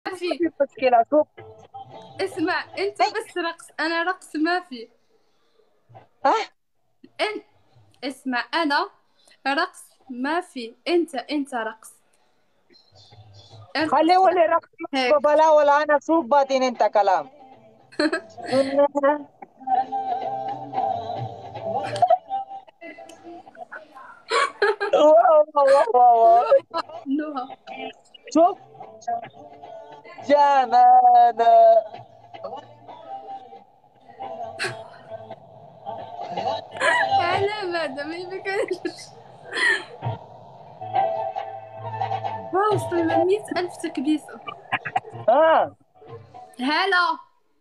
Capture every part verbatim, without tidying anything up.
في في مشكلة. شوف اسمع، انت هي. بس رقص، انا رقص ما في. ها انت اسمع، انا رقص ما في، انت انت رقص. خليه ارقص ولي رقص هيك. بلا ولا أنا شوف بعدين أنت كلام. نوها. شوف جنانا. على ماذا ما يمكنش. واو، وصلنا مية ألف تكبيسة. اه هلا.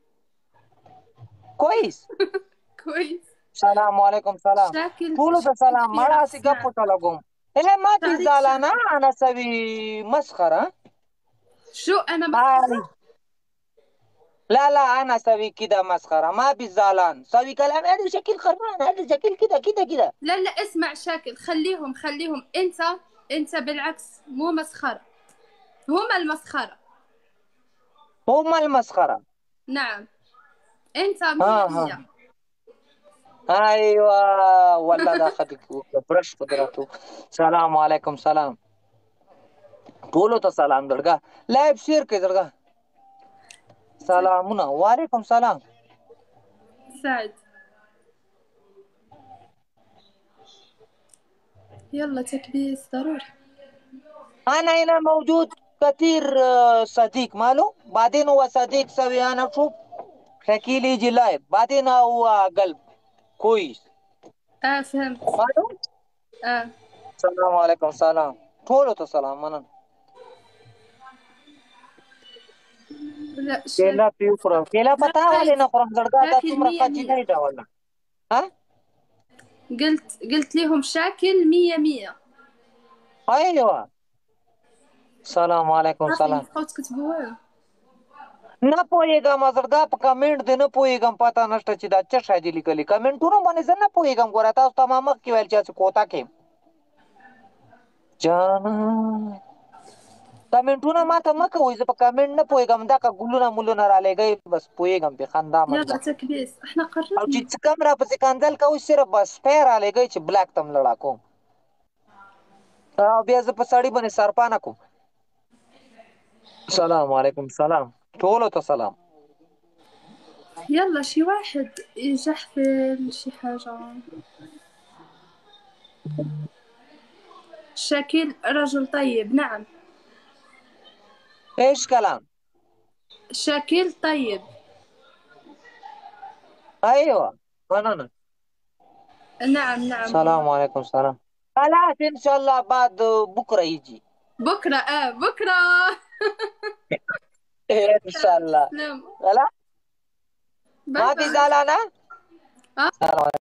كويس. كويس. السلام عليكم. سلام. شاكل طولو ده شاكل سلام في مرة رقص، سيقفو نعم. تلقوم. إلا ما في تعريف زعلانة شاكل. أنا سوي مسخرة. شو أنا هاي مسخرة؟ لا لا أنا سوي كده مسخرة ما بزعلان سوي كلام هذا شكل خربان هذا شكل كده كده كده. لا لا، اسمع شاكل، خليهم خليهم. أنت أنت بالعكس مو مسخرة، هما المسخرة. هم المسخرة. نعم. أنت ها مية ها مية. أيوة والله ده خدك برش قدرته. السلام عليكم. سلام. طولو تو سلام درجة لا بشير كي درجة. سلامنا وعليكم سلام. سعد. يلا تكبيس ضروري. أنا هنا موجود كثير. آه، صديق ماله بعدين هو صديق سوي أنا شوف شكيل يجي لايف بعدين هو قلب كويس آه فهمت. ماله. آه. السلام عليكم. سلام. طولو تو سلام أنا لا شاكل. केला पिऊ पुरा केला पता वाले هاي ना खुरम जड़गा दा شاكل तुम مية रखा जी مية. नहीं था वरना. ها قلت قلت لهم شاكل مية مية. ايوه. السلام عليكم. صافي سلام. نفقوا تكتبوا. نه پوهېږم زړګا په کمنټ دې نه پوهېږم پته نشته چې دا څه شی دي لیکلي کمنټونو باندې زه نه پوهېږم ګوره تاسو ته ما مخکې ویل چې هسې کوتا کې جانا کمنټونه ما ته مه کوئ زه په کمنټ نه پوهېږم دا که ګلونه مولونه رالېږئ بس پوهېږم پې خندا يلا مندا تكبيس، احنا او چې قربنا. څه کم راپسې کنځل کوئ صرف بس سپی رالېږئ چې بلاک ته م لړا کوم او بیا زه په سړي باندې سرپانه کوم. السلام علیکم. سلام. ټولو ته سلام. يلا شي واحد يجحفل شي حاجة. شاكل رجل طيب، نعم. ايش كلام. شاكل طيب. ايوه انا. نعم نعم هو. السلام عليكم. سلام. خلاص ان شاء الله بعد بكره يجي. بكرة اه بكرة. ان شاء الله. سلام. خلاص باي ما في باي. زعلانه. آه. السلام عليكم.